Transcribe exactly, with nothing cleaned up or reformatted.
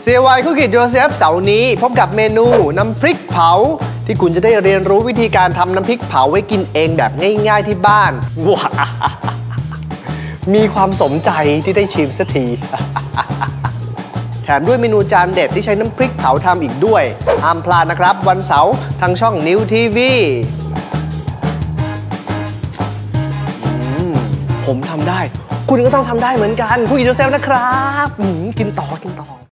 ซี วาย Cook It Yourself เสาร์นี้พบกับเมนูน้ำพริกเผาที่คุณจะได้เรียนรู้วิธีการทำน้ำพริกเผาไว้กินเองแบบง่ายๆที่บ้านว้ามีความสมใจที่ได้ชิมสักที แถมด้วยเมนูจานเด็ดที่ใช้น้ำพริกเผาทำอีกด้วยห้ามพลาดนะครับวันเสาร์ทางช่อง นิว ที วี ผมทำได้คุณก็ต้องทำได้เหมือนกันCook It Yourselfนะครับกินต่อกินต่อ